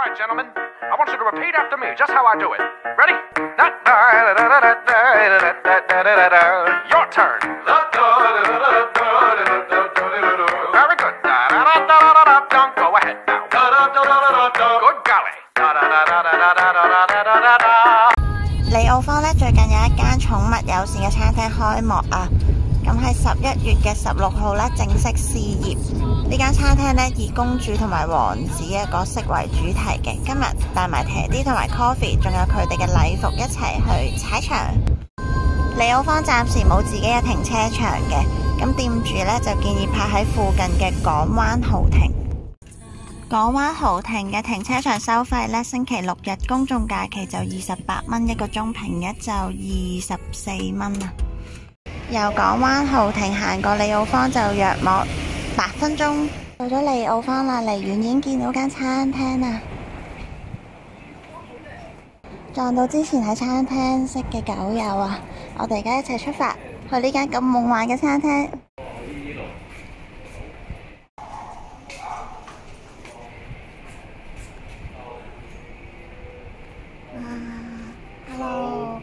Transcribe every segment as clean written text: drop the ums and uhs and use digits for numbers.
right, gentlemen. I want you to repeat after me, just how I do it. Ready? Your turn. Very good. Go ahead now. Good golly. 利奧坊咧最近有一間寵物友善嘅餐廳開幕啊！咁喺11月嘅16號咧正式試業。呢間餐廳咧以公主同埋王子嘅角色為主題嘅。今日帶埋 Teddy 同埋 Coffee， 仲有佢哋嘅禮服一齊去踩場。利奧坊暫時冇自己嘅停車場嘅，咁店主咧就建議泊喺附近嘅港灣豪庭。港灣豪庭嘅停車場收費咧，星期六日公眾假期就28蚊一個鐘，平日就24蚊啊！由港灣豪庭行過利奧坊就約莫8分鐘。到咗利奧坊啦，離遠已經見到間餐廳啦。撞到之前喺餐廳識嘅狗友啊！我哋而家一齊出發去呢間咁夢幻嘅餐廳。Hello，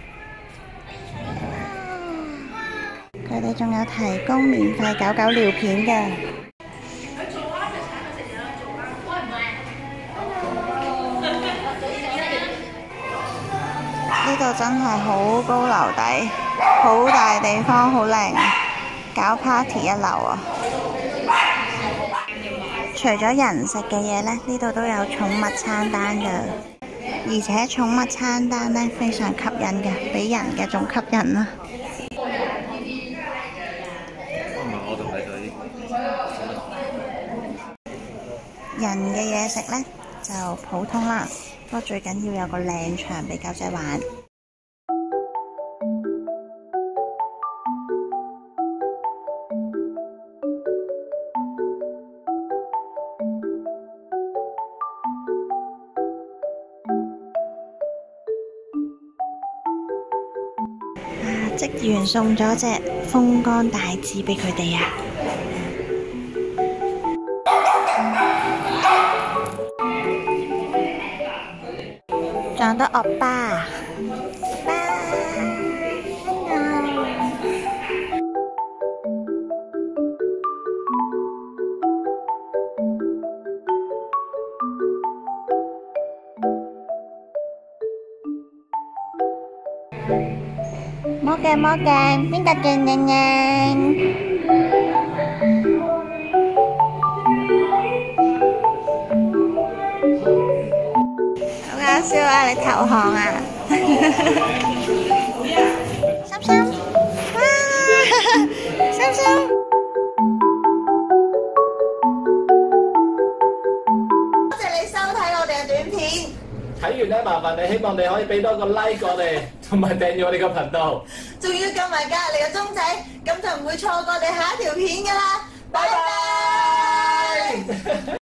佢哋仲有提供免費狗狗尿片嘅。呢度真係好高樓底，好大地方，好靚，搞 party 一流啊！除咗人食嘅嘢呢，呢度都有寵物餐單㗎。而且寵物餐單呢非常吸引嘅，比人嘅仲吸引啦。人嘅嘢食呢就普通啦，不過最緊要有個靚場俾狗仔玩。職員送咗隻風乾大字俾佢哋啊！撞到惡巴，魔鏡魔鏡，邊個勁靚靚？好搞笑啊！你投降啊？心心，哇！心心，多謝你收睇我哋嘅短片。 睇完咧，麻煩你希望你可以俾多個 like 我哋，同埋訂閱我哋個頻道， 仲要撳埋隔離個鐘仔，咁就唔會錯過我哋下一條片㗎啦。拜拜。